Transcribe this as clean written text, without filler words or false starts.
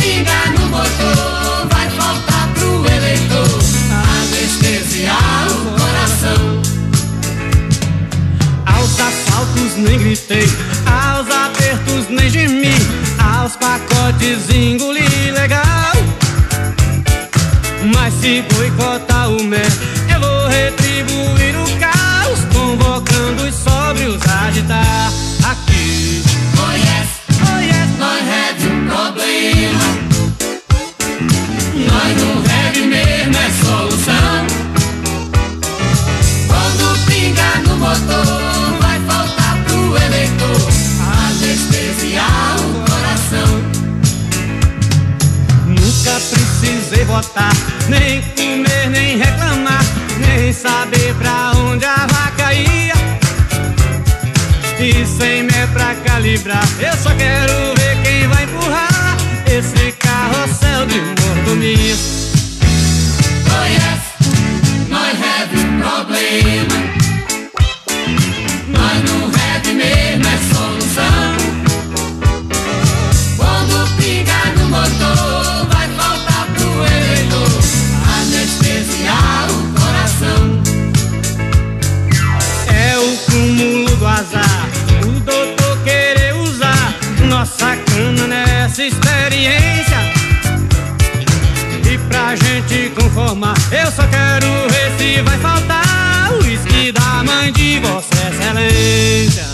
pingar no motor, vai faltar pro eleitor anestesiar o coração. Aos assaltos nem gritei, aos apertos nem gemi, aos pacotes engoli legal. Mas se boicotar o MER, eu vou retribuir o caos, convocando os sóbrios a agitar aqui. Oh yes, Oh yes, nós have um problema. Nós no heavy mesmo é solução. Quando pingar no motor, vai faltar pro eleitor anestesiar o coração. nunca precisei votar, nem comer, nem reclamar, nem saber pra onde a vaca ia. E sem mé pra calibrar, eu só quero ver quem vai empurrar esse carrossel de mordomia. Oh yes, nós have um problema. Nós no heavy mesmo é solução. Quando pingar no motor, vai faltar pro eleitor anestesiar o coração. É o cúmulo do azar, o doutor querer usar nossa cana nessa experiência. E pra gente conformar, eu só quero ver se vai faltar o uísque da mãe de Vossa Excelência.